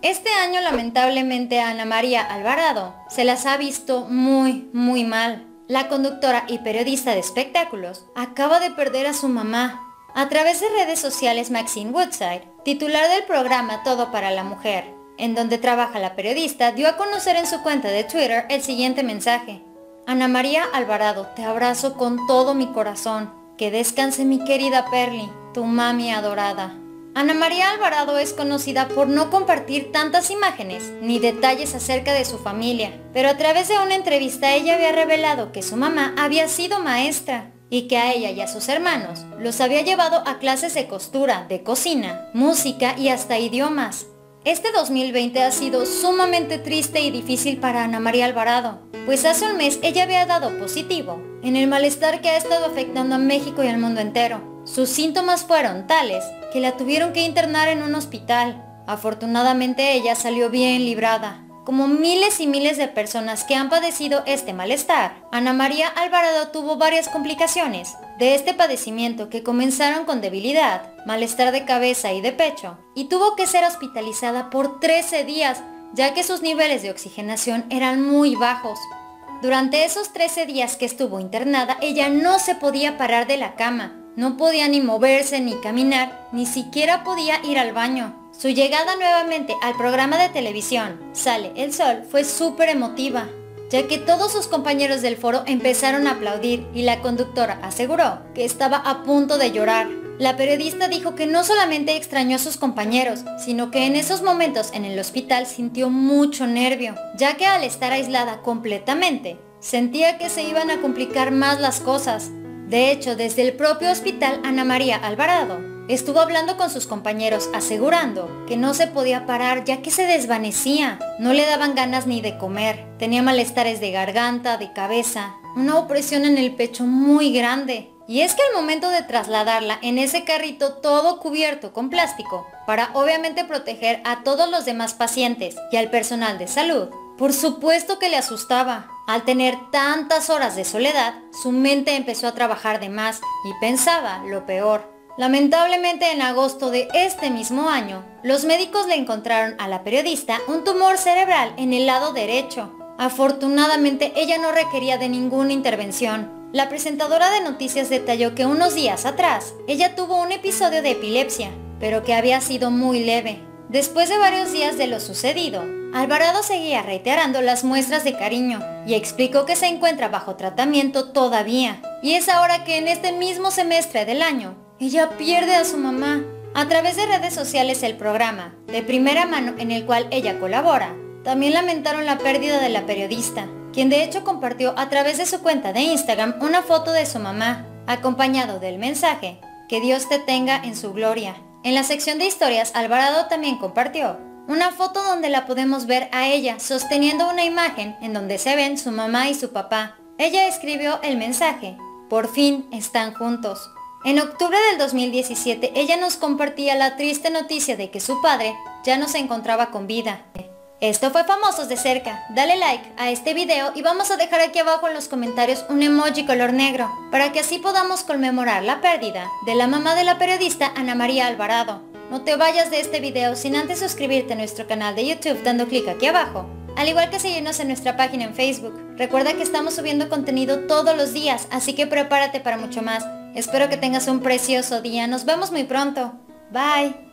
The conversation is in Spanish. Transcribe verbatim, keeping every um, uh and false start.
Este año lamentablemente a Ana María Alvarado se las ha visto muy, muy mal. La conductora y periodista de espectáculos acaba de perder a su mamá. A través de redes sociales, Maxine Woodside, titular del programa Todo para la Mujer, en donde trabaja la periodista, dio a conocer en su cuenta de Twitter el siguiente mensaje. Ana María Alvarado, te abrazo con todo mi corazón. Que descanse mi querida Perly, tu mami adorada. Ana María Alvarado es conocida por no compartir tantas imágenes ni detalles acerca de su familia, pero a través de una entrevista ella había revelado que su mamá había sido maestra y que a ella y a sus hermanos los había llevado a clases de costura, de cocina, música y hasta idiomas. Este dos mil veinte ha sido sumamente triste y difícil para Ana María Alvarado, pues hace un mes ella había dado positivo en el malestar que ha estado afectando a México y al mundo entero. Sus síntomas fueron tales que la tuvieron que internar en un hospital. Afortunadamente ella salió bien librada. Como miles y miles de personas que han padecido este malestar, Ana María Alvarado tuvo varias complicaciones de este padecimiento que comenzaron con debilidad, malestar de cabeza y de pecho, y tuvo que ser hospitalizada por trece días, ya que sus niveles de oxigenación eran muy bajos. Durante esos trece días que estuvo internada, ella no se podía parar de la cama, no podía ni moverse ni caminar, ni siquiera podía ir al baño. Su llegada nuevamente al programa de televisión, Sale el Sol, fue súper emotiva, ya que todos sus compañeros del foro empezaron a aplaudir y la conductora aseguró que estaba a punto de llorar. La periodista dijo que no solamente extrañó a sus compañeros, sino que en esos momentos en el hospital sintió mucho nervio, ya que al estar aislada completamente, sentía que se iban a complicar más las cosas. De hecho, desde el propio hospital, Ana María Alvarado estuvo hablando con sus compañeros asegurando que no se podía parar ya que se desvanecía, no le daban ganas ni de comer, tenía malestares de garganta, de cabeza, una opresión en el pecho muy grande. Y es que al momento de trasladarla en ese carrito todo cubierto con plástico, para obviamente proteger a todos los demás pacientes y al personal de salud, por supuesto que le asustaba. Al tener tantas horas de soledad, su mente empezó a trabajar de más y pensaba lo peor. Lamentablemente en agosto de este mismo año, los médicos le encontraron a la periodista un tumor cerebral en el lado derecho. Afortunadamente ella no requería de ninguna intervención. La presentadora de noticias detalló que unos días atrás, ella tuvo un episodio de epilepsia, pero que había sido muy leve. Después de varios días de lo sucedido, Alvarado seguía reiterando las muestras de cariño y explicó que se encuentra bajo tratamiento todavía. Y es ahora que en este mismo semestre del año, ella pierde a su mamá. A través de redes sociales el programa, de primera mano en el cual ella colabora, también lamentaron la pérdida de la periodista, quien de hecho compartió a través de su cuenta de Instagram una foto de su mamá, acompañado del mensaje, que Dios te tenga en su gloria. En la sección de historias, Alvarado también compartió una foto donde la podemos ver a ella sosteniendo una imagen en donde se ven su mamá y su papá. Ella escribió el mensaje, por fin están juntos. En octubre del dos mil diecisiete, ella nos compartía la triste noticia de que su padre ya no se encontraba con vida. Esto fue Famosos de Cerca. Dale like a este video y vamos a dejar aquí abajo en los comentarios un emoji color negro, para que así podamos conmemorar la pérdida de la mamá de la periodista Ana María Alvarado. No te vayas de este video sin antes suscribirte a nuestro canal de YouTube dando clic aquí abajo, al igual que seguirnos en nuestra página en Facebook. Recuerda que estamos subiendo contenido todos los días, así que prepárate para mucho más. Espero que tengas un precioso día. Nos vemos muy pronto. Bye.